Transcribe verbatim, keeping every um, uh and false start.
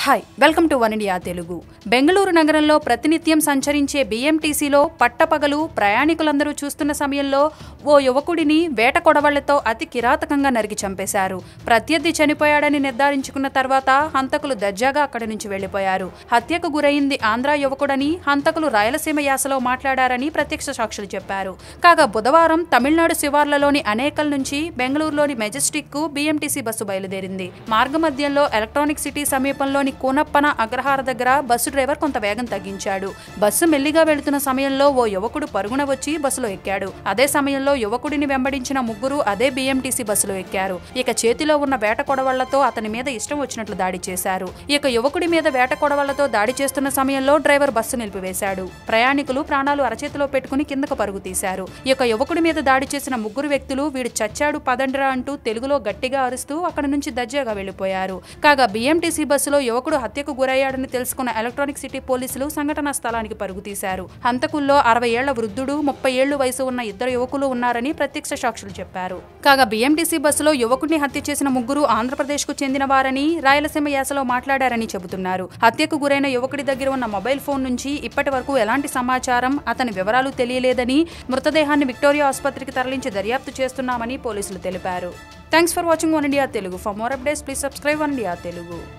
Hi welcome to One India Telugu. Bengaluru నగరంలో ప్రతినిత్యం సంచరించే బీఎంటీసీలో పట్టపగలు ప్రయాణికులందరూ చూస్తున్న సమయంలో ఓ యువకుడిని వేట కొడవళ్లతో అతి కిరాతకంగా నరికి చంపేశారు. ప్రత్యర్థి చనిపోయాడని నిర్ధారించుకున్న తర్వాత హంతకులు దర్జాగా అక్కడి నుంచి వెళ్లిపోయారు. హత్యకు గురైంది ఆంధ్ర యువకుడని, హంతకులు రాయలసీమ యాసలో మాట్లాడారని ప్రత్యక్ష సాక్షులు చెప్పారు. కాగా బుధవారం తమిళనాడు శివార్లలోని అనేకల్ నుంచి బెంగళూరులోని మెజెస్టిక్ కు బీఎంటీసీ బస్సు బయలుదేరింది. మార్గమధ్యంలో ఎలక్ట్రానిక్ సిటీ సమీపంలోని కోనప్పన అగ్రహార దగ్గర బస్సు డ్రైవర్ కొంత వేగం తగ్గించాడు. బస్సు మెల్లిగా వెళుతున్న సమయంలో ఓ యువకుడు పరుగున వచ్చి బస్సులో ఎక్కాడు. అదే సమయంలో యువకుడిని వెంబడించిన ముగ్గురు అదే బీఎంటీసీ బస్సులో ఎక్కారు. ఇక చేతిలో ఉన్న వేట కొడవళ్లతో అతని మీద ఇష్టం వచ్చినట్లు దాడి చేశారు. ఇక యువకుడి మీద వేట కొడవళ్లతో దాడి చేస్తున్న సమయంలో డ్రైవర్ బస్సు నిలిపివేశాడు. ప్రయాణికులు ప్రాణాలు అరచేతిలో పెట్టుకుని కిందకు పరుగు తీశారు. ఇక యువకుడి మీద దాడి చేసిన ముగ్గురు వ్యక్తులు వీడు చచ్చాడు పదండ్రా అంటూ తెలుగులో గట్టిగా అరుస్తూ అక్కడి నుంచి దర్జాగా వెళ్లిపోయారు. కాగా బీఎంటీసీ బస్సులో యువకుడు హత్యకు గురయ్యాడని తెలుసుకున్న ఎలక్ట్రానిక్ సిటీ పోలీసులు సంఘటనా స్థలానికి పరుగు తీశారు. హంతకుల్లో అరవై ఏళ్ల వృద్ధుడు, ముప్పై ఏళ్లు వయసు ఉన్న ఇద్దరు యువకులు ఉన్నారని ప్రత్యక్ష సాక్షులు చెప్పారు. కాగా బీఎంటీసీ బస్సులో యువకుడిని హత్య చేసిన ముగ్గురు ఆంధ్రప్రదేశ్ కు చెందిన వారని, రాయలసీమ యాసలో మాట్లాడారని చెబుతున్నారు. హత్యకు గురైన యువకుడి దగ్గర ఉన్న మొబైల్ ఫోన్ నుంచి ఇప్పటి వరకు ఎలాంటి సమాచారం, అతని వివరాలు తెలియలేదని, మృతదేహాన్ని విక్టోరియా ఆసుపత్రికి తరలించి దర్యాప్తు చేస్తున్నామని పోలీసులు తెలిపారు. Thanks for watching One India Telugu. For more updates please subscribe One India Telugu.